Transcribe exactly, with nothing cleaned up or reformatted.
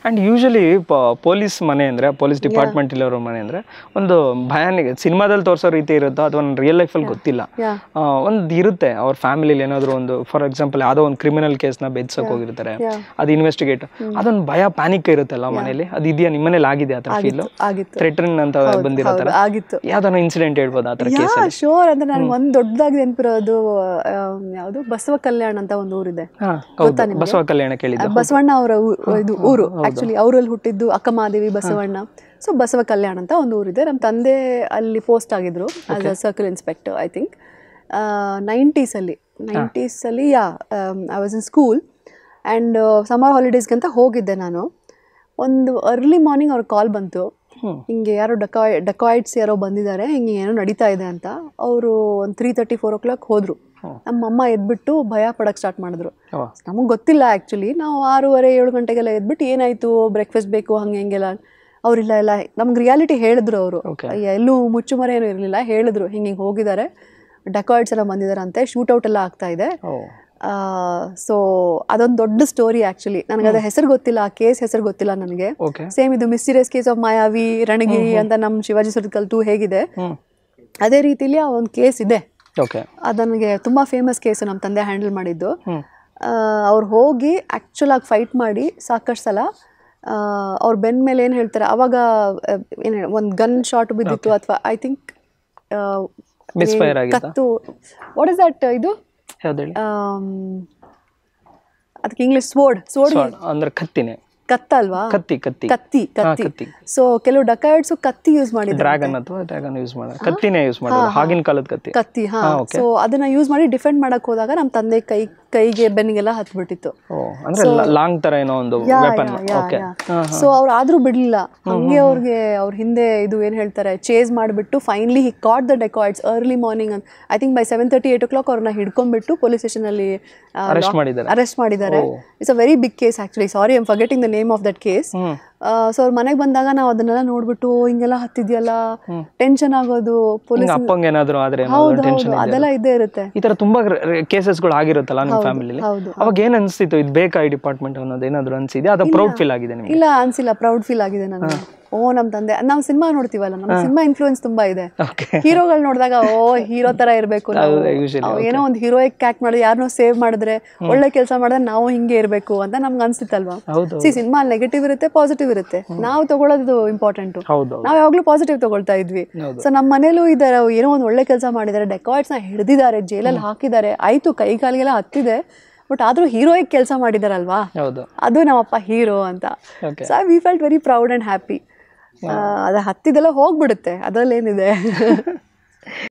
And usually police ಮನೆ ಅಂದರೆ police department ಇಲ್ಲವ್ರ ಮನೆ ಅಂದರೆ ಒಂದು ಭಯಾನಿಗೆ ಸಿನಿಮಾದಲ್ಲಿ ತೋರಿಸೋ ರೀತಿ ಇರುತ್ತೋ ಅಥವಾ ರಿಯಲ್ ಲೈಫಲ್ಲಿ ಗೊತ್ತಿಲ್ಲ, ಒಂದು ಇರುತ್ತೆ ಅವ್ರ ಫ್ಯಾಮಿಲಿಲಿ ಏನಾದರೂ ಒಂದು ಫಾರ್ ಎಕ್ಸಾಂಪಲ್ ಯಾವುದೋ ಒಂದು ಕ್ರಿಮಿನಲ್ ಕೇಸ್ನ ಬೆದ್ಸೋಕೆ ಹೋಗಿರ್ತಾರೆ, ಅದು ಇನ್ವೆಸ್ಟಿಗೇಟ್, ಅದೊಂದು ಭಯ ಪ್ಯಾನಿಕ್ ಇರುತ್ತಲ್ಲ ಮನೇಲಿ, ಅದು ಇದೆಯಾ ನಿಮ್ಮ ಮನೇಲಿ ಆಗಿದೆ ಆ ಥರ ಫೀಲ್ ಥ್ರೆಟನ್ ಅಂತ ಬಂದಿರೋ ಥರ ಯಾವ್ದಾನ ಇನ್ಸಿಡೆಂಟ್ ಹೇಳ್ಬೋದು ಆ ಥರ ಕೇಸ್? ಶೋರ್ ಅಂದ್ರೆ ನನಗೆ ಒಂದು ದೊಡ್ಡದಾಗಿ ನೆನಪಿರೋದು ಯಾವುದು ಬಸವ ಕಲ್ಯಾಣ ಅಂತ ಒಂದು ಊರಿದೆ, ಬಸವ ಕಲ್ಯಾಣ ಕೇಳಿದ್ದು, ಬಸವಣ್ಣ ಅವರ ಇದು ಊರು ಆಕ್ಚುಲಿ, ಅವರಲ್ಲಿ ಹುಟ್ಟಿದ್ದು ಅಕ್ಕಮಹಾದೇವಿ ಬಸವಣ್ಣ. ಸೊ ಬಸವ ಕಲ್ಯಾಣ ಅಂತ ಒಂದು ಊರಿದೆ. ನಮ್ಮ ತಂದೆ ಅಲ್ಲಿ ಪೋಸ್ಟ್ ಆಗಿದ್ರು as a circle inspector I think ನೈಂಟೀಸಲ್ಲಿ ನೈಂಟೀಸಲ್ಲಿ yeah I was in school and summer ಹಾಲಿಡೇಸ್ಗೆ ಅಂತ ಹೋಗಿದ್ದೆ ನಾನು. ಒಂದು ಅರ್ಲಿ ಮಾರ್ನಿಂಗ್ ಅವ್ರ ಕಾಲ್ ಬಂತು, ಹಿಂಗೆ ಯಾರೋ ಡಕಾಯ್ ಡಕಾಯ್ಡ್ಸ್ ಯಾರೋ ಬಂದಿದ್ದಾರೆ, ಹಿಂಗೆ ಏನೋ ನಡೀತಾ ಇದೆ ಅಂತ. ಅವರು ಒಂದು three thirty four o'clock ಹೋದರು. ನಮ್ಮಮ್ಮ ಎದ್ಬಿಟ್ಟು ಭಯ ಪಡಕ್ಕೆ ಸ್ಟಾರ್ಟ್ ಮಾಡಿದ್ರು. ನಮಗೆ ಗೊತ್ತಿಲ್ಲ ಆ್ಯಕ್ಚುಲಿ, ನಾವು ಆರೂವರೆ ಏಳು ಗಂಟೆಗೆಲ್ಲ ಎದ್ಬಿಟ್ಟು ಏನಾಯಿತು ಬ್ರೇಕ್ಫಾಸ್ಟ್ ಬೇಕು ಹಂಗೆ ಹಿಂಗೆಲ್ಲ. ಅವರಿಲ್ಲ ಇಲ್ಲ ನಮ್ಗೆ ರಿಯಾಲಿಟಿ ಹೇಳಿದ್ರು ಅವರು, ಎಲ್ಲೂ ಮುಚ್ಚುಮರೆ ಏನೂ ಇರಲಿಲ್ಲ, ಹೇಳಿದ್ರು ಹಿಂಗೆ ಹಿಂಗೆ ಹೋಗಿದ್ದಾರೆ, ಡಕಾಯ್ಡ್ಸ್ ಎಲ್ಲ ಬಂದಿದ್ದಾರೆ ಅಂತೆ, ಶೂಟೌಟ್ ಎಲ್ಲ ಆಗ್ತಾ ಇದೆ. ಸೊ ಅದೊಂದು ದೊಡ್ಡ ಸ್ಟೋರಿ ಆ್ಯಕ್ಚುಲಿ. ನನಗೆ ಅದ್ರ ಹೆಸರು ಗೊತ್ತಿಲ್ಲ, ಆ ಕೇಸ್ ಹೆಸರು ಗೊತ್ತಿಲ್ಲ ನನಗೆ. ಸೇಮ್ ಇದು ಮಿಸ್ಟೀರಿಯಸ್ ಕೇಸ್ ಆಫ್ ಮಾಯಾವಿ ರಣಗಿರಿ ಅಂತ ನಮ್ಮ ಶಿವಾಜಿ ಸುರತ್ಕಲ್ ಟೂ ಹೇಗಿದೆ ಅದೇ ರೀತಿಲಿ ಆ ಒಂದು ಕೇಸ್ ಇದೆ. ಅದು ನನಗೆ ತುಂಬ ಫೇಮಸ್ ಕೇಸು, ನಮ್ಮ ತಂದೆ ಹ್ಯಾಂಡಲ್ ಮಾಡಿದ್ದು. ಅವ್ರು ಹೋಗಿ ಆ್ಯಕ್ಚುಲ್ ಆಗಿ ಫೈಟ್ ಮಾಡಿ ಸಾಕಷ್ಟು ಸಲ ಅವ್ರ ಬೆನ್ನ ಮೇಲೆ ಏನು ಹೇಳ್ತಾರೆ ಅವಾಗ ಏನು ಒಂದು ಗನ್ ಶಾಟ್ ಬಿದ್ದಿತ್ತು ಅಥವಾ ಐ ಥಿಂಕ್ ಕತ್ತು, ವಾಟ್ ಇಸ್ ದಟ್ ಇದು ಅದಕ್ಕೆ ಇಂಗ್ಲಿಷ್ ಸ್ವೋರ್ಡ್ ಸ್ವೋರ್ಡ್ ಅಂದ್ರೆ ಕತ್ತಿನೇ ಕತ್ತಲ್ವಾ, ಕತ್ತಿ ಕತ್ತಿ ಕತ್ತಿ ಕತ್ತಿ. ಸೊ ಕೆಲವು ಡಕಾಯ್ಡ್ಸ್ ಕತ್ತಿ ಯೂಸ್ ಮಾಡಿದ್ರು, ಡ್ರ್ಯಾಗನ್ ಅಥವಾ ಡ್ರ್ಯಾಗನ್ ಯೂಸ್ ಮಾಡೋದು, ಕತ್ತಿನೇ ಯೂಸ್ ಮಾಡೋದು, ಆಗಿನ ಕಾಲದ ಕತ್ತಿ ಕತ್ತಿ ಹಾ. ಸೊ ಅದನ್ನ ಯೂಸ್ ಮಾಡಿ ಡಿಫೆಂಡ್ ಮಾಡಕ್ ಹೋದಾಗ ನಮ್ಮ ತಂದೆ ಕೈ ಕೈಗೆ ಬೆನ್ನಿಗೆಲ್ಲ ಹತ್ಬಿಟ್ಟಿತ್ತು. ಅಂದ್ರೆ ಲಾಂಗ್ ತರ ಏನೋ ಒಂದು ವೆಪನ್. ಓಕೆ. ಸೊ ಅವ್ರು ಆದ್ರೂ ಬಿಡ್ಲಿಲ್ಲ, ಹಂಗೆ ಅವ್ರಿಗೆ ಅವ್ರ ಹಿಂದೆ ಇದು ಏನ್ ಹೇಳ್ತಾರೆ ಚೇಸ್ ಮಾಡಿಬಿಟ್ಟು finally he caught the dacoits early morning. I think by seven thirty eight o'clock ಅವ್ರನ್ನ ಹಿಡ್ಕೊಂಡ್ಬಿಟ್ಟು ಪೊಲೀಸ್ ಸ್ಟೇಷನ್ ಅಲ್ಲಿ ಅರೆಸ್ಟ್ ಮಾಡಿದ್ದಾರೆ. It's a very big case actually. Sorry I am forgetting the name of that case. So ಅವ್ರ ಮನೆಗೆ ಬಂದಾಗ ನಾವು ಅದನ್ನೆಲ್ಲ ನೋಡ್ಬಿಟ್ಟು ಹಿಂಗೆಲ್ಲ ಹತ್ತಿದ್ಯಲ್ಲ ಟೆನ್ಷನ್ ಆಗೋದು, ಪೊಲೀಸ್ ಅದೆಲ್ಲ ಇದ್ದೇ ಇರುತ್ತೆ. ಈ ತರ ತುಂಬಾ ಕೇಸಸ್ಗಳು ಆಗಿರುತ್ತಲ್ಲ ನಿಮ್ಮ ಫ್ಯಾಮಿಲಿ, ಅವಾಗ ಏನ್ ಅನ್ಸ್ತಿತ್ತು ಇದು ಬೇಕಾ ಈ ಡಿಪಾರ್ಟ್ಮೆಂಟ್ ಅನ್ನೋದು ಏನಾದ್ರು ಅನ್ಸಿದ್ಯಾ ಅಥವಾ ಪ್ರೌಡ್ ಫೀಲ್ ಆಗಿದೆ ನಿಮಗೆ? ಇಲ್ಲ ಅನ್ಸಿಲ್ಲ, ಪ್ರೌಡ್ ಫೀಲ್ ಆಗಿದೆ ನನಗೆ. ಓ ನಮ್ ತಂದೆ, ನಾವು ಸಿನಿಮಾ ನೋಡ್ತೀವಲ್ಲ, ನಮ್ಮ ಸಿನಿಮಾ ಇನ್ಫ್ಲೂಯೆನ್ಸ್ ತುಂಬಾ ಇದೆ. ಹೀರೋಗಳು ನೋಡಿದಾಗ ಓ ಹೀರೋ ತರ ಇರ್ಬೇಕು, ಏನೋ ಒಂದು ಹೀರೋಯಿಕ್ ಆಕ್ಟ್ ಮಾಡಿದ್ರೆ ಯಾರನ್ನೋ ಸೇವ್ ಮಾಡಿದ್ರೆ ಒಳ್ಳೆ ಕೆಲಸ ಮಾಡಿದ್ರೆ ನಾವು ಹಿಂಗೆ ಇರ್ಬೇಕು ಅಂತ ನಮ್ಗೆ ಅನ್ಸುತ್ತಲ್ವಾ. ಸಿ ಸಿನಿಮಾ ನೆಗೆಟಿವ್ ಇರುತ್ತೆ ಪಾಸಿಟಿವ್ ಇರುತ್ತೆ, ನಾವು ತಗೊಳ್ಳೋದು ಇಂಪಾರ್ಟೆಂಟ್. ನಾವ್ ಯಾವಾಗ್ಲೂ ಪಾಸಿಟಿವ್ ತಗೊಳ್ತಾ ಇದ್ವಿ. ಸೊ ನಮ್ಮ ಮನೇಲೂ ಇದಾರೆ, ಏನೋ ಒಂದು ಒಳ್ಳೆ ಕೆಲಸ ಮಾಡಿದ್ದಾರೆ, ಡೆಕಾಯ್ಡ್ಸ್ ನ ಹಿಡಿದಿದ್ದಾರೆ, ಜೈಲಲ್ಲಿ ಹಾಕಿದ್ದಾರೆ, ಆಯ್ತು ಕೈ ಕಾಲಿಗೆಲ್ಲ ಹತ್ತಿದೆ, ಬಟ್ ಆದ್ರೂ ಹೀರೋಯಿಕ್ ಕೆಲಸ ಮಾಡಿದಾರಲ್ವಾ, ಅದು ನಮ್ಮಪ್ಪ ಹೀರೋ ಅಂತ. So we felt very proud and happy. ಅದ ಹತ್ತಿದೆಲ್ಲ ಹೋಗ್ಬಿಡುತ್ತೆ, ಅದ್ರಲ್ಲಿ ಏನಿದೆ.